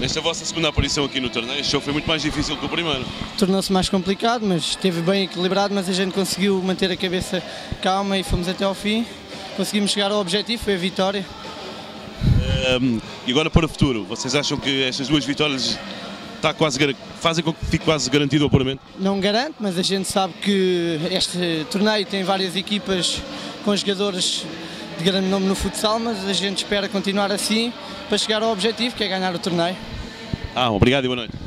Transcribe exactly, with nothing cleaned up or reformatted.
Nesta vossa segunda aparição aqui no torneio, este jogo foi muito mais difícil que o primeiro. Tornou-se mais complicado, mas esteve bem equilibrado, mas a gente conseguiu manter a cabeça calma e fomos até ao fim. Conseguimos chegar ao objetivo, foi a vitória. Um, e agora para o futuro, vocês acham que estas duas vitórias está quase, fazem com que fique quase garantido o apuramento? Não garanto, mas a gente sabe que este torneio tem várias equipas com jogadores de grande nome no futsal, mas a gente espera continuar assim para chegar ao objetivo, que é ganhar o torneio. Ah, obrigado e boa noite.